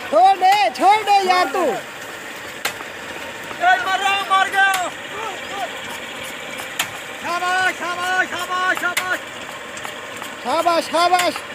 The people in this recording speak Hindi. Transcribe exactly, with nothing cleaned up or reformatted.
छोड़ दे छोड़ दे यार तू। मर रहा हूँ, मर गया। शाबाश शाबाश शाबाश शाबाश शाबाश शाबाश।